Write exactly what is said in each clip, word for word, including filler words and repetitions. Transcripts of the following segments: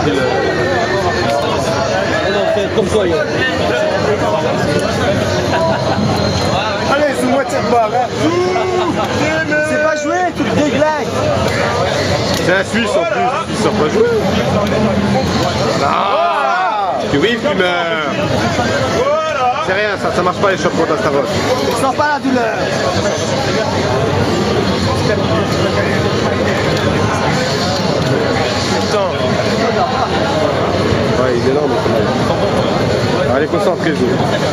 Comme toi, hier. Allez, c'est moi de barre. C'est pas joué, tu te déglingues. C'est un Suisse en plus, ils savent pas jouer. Ah, tu oui, tu meurs. C'est rien, ça, ça marche pas les chocs contre Astaroth. Je sens pas la douleur. Putain. Ouais, il est énorme. Allez, concentrez-vous.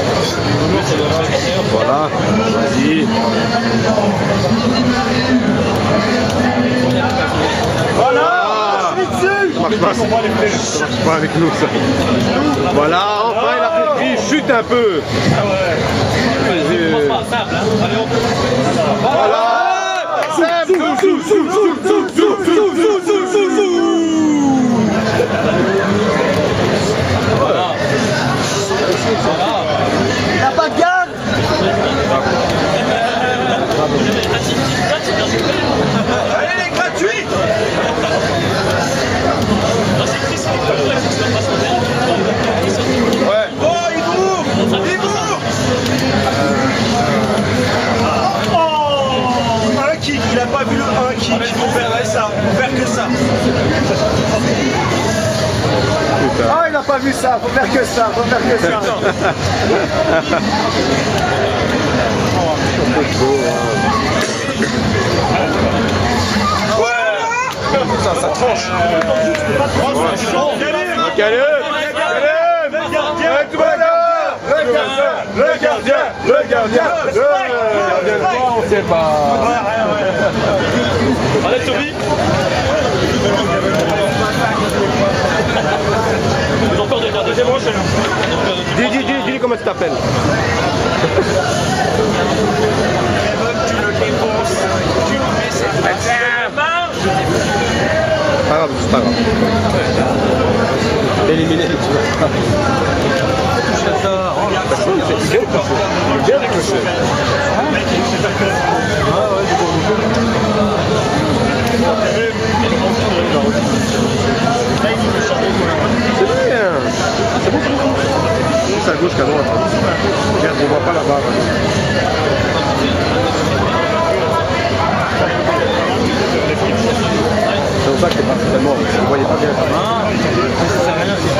Voilà, vas-y. Voilà. Ça marche pas, ça marche pas avec nous ça. Voilà, enfin il a compris, chute un peu. Voilà. Simple. T'as pas de garde. Allez, les gratuits. Ouais. Oh, il bourre. Il bourre. Oh, un kick. Il a pas vu le un kick. Il faut faire ça. Il faut faire que ça. Putain. Ah, il n'a pas vu ça. Faut faire que ça. Faut faire que ça. Ça, ça tranche. Caleb, Caleb, le gardien, le gardien, le gardien, le gardien, le gardien, on sait pas. Allez, Toby. Ils ont peur de garder. C'est bon, Dis, dis, dis, dis comment tu t'appelles. Tu le défonces. Tu lui mets cette main. Pas grave, c'est pas grave. Éliminé, tu vois. C'est bien le crochet. Bien le crochet. Ah ouais, du bon. C'est bien. C'est bon. C'est à gauche qu'à droite. Regarde, on voit pas la barre. C'est pour ça que t'es parti tellement. Je ne voyais pas bien.